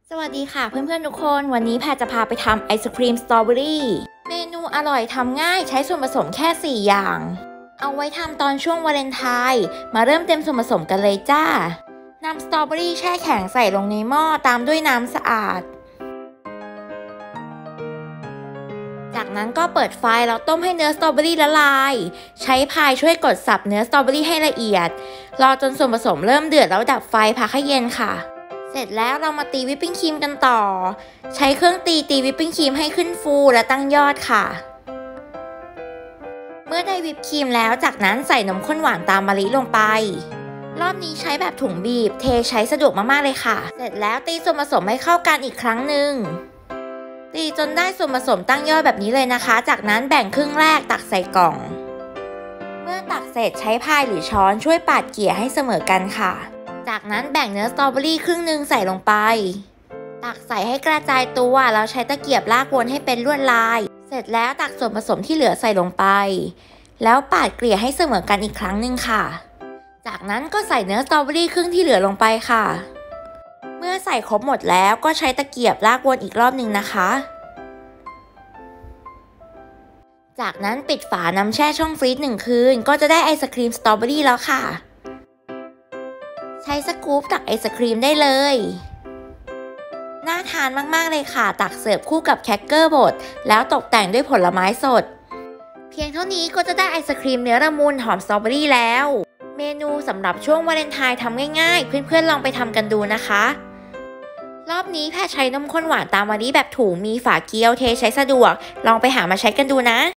สวัสดีค่ะเพื่อนๆทุกคนวันนี้แพรจะพาไปทำไอศครีมสตรอเบอรี่เมนูอร่อยทำง่ายใช้ส่วนผสมแค่4อย่างเอาไว้ทำตอนช่วงวาเลนไทน์มาเริ่มเตรียมส่วนผสมกันเลยจ้านำสตรอเบอรี่แช่แข็งใส่ลงในหม้อตามด้วยน้ำสะอาดจากนั้นก็เปิดไฟแล้วต้มให้เนื้อสตรอเบอรี่ละลายใช้พายช่วยกดสับเนื้อสตรอเบอรี่ให้ละเอียดรอจนส่วนผสมเริ่มเดือดแล้วดับไฟพักให้เย็นค่ะเสร็จแล้วเรามาตีวิปปิ้งครีมกันต่อใช้เครื่องตีวิปปิ้งครีมให้ขึ้นฟูและตั้งยอดค่ะเมื่อได้วิปครีมแล้วจากนั้นใส่นมข้นหวานตามมะลิลงไปรอบนี้ใช้แบบถุงบีบเทใช้สะดวกมากๆเลยค่ะเสร็จแล้วตีส่วนผสมให้เข้ากันอีกครั้งหนึ่งตีจนได้ส่วนผสมตั้งยอดแบบนี้เลยนะคะจากนั้นแบ่งครึ่งแรกตักใส่กล่องเมื่อตักเสร็จใช้พายหรือช้อนช่วยปาดเกลี่ยให้เสมอกันค่ะจากนั้นแบ่งเนื้อสตรอเบอรี่ครึ่งหนึ่งใส่ลงไปตักใส่ให้กระจายตัวแล้วใช้ตะเกียบลากวนให้เป็นลวดลายเสร็จแล้วตักส่วนผสมที่เหลือใส่ลงไปแล้วปาดเกลี่ยให้เสมอกันอีกครั้งหนึ่งค่ะจากนั้นก็ใส่เนื้อสตรอเบอรี่ครึ่งที่เหลือลงไปค่ะเมื่อใส่ครบหมดแล้วก็ใช้ตะเกียบลากวนอีกรอบหนึ่งนะคะจากนั้นปิดฝานำแช่ช่องฟรีซ1 คืนก็จะได้ไอศครีมสตรอเบอรี่แล้วค่ะใช้สกู๊ปตักไอศครีมได้เลยน่าทานมากๆเลยค่ะตักเสิร์ฟคู่กับแครกเกอร์บดแล้วตกแต่งด้วยผลไม้สดเพียงเท่านี้ก็จะได้ไอศครีมเนื้อละมุนหอมสตรอเบอรี่แล้วเมนูสำหรับช่วงวาเลนไทน์ทำง่ายๆเพื่อนๆลองไปทำกันดูนะคะรอบนี้แพรใช้นมข้นหวานตามมะลิแบบถุงมีฝาเกี๊ยวเทใช้สะดวกลองไปหามาใช้กันดูนะ